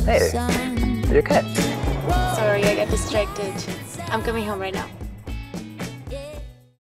Hey, are you okay? Sorry, I got distracted. I'm coming home right now.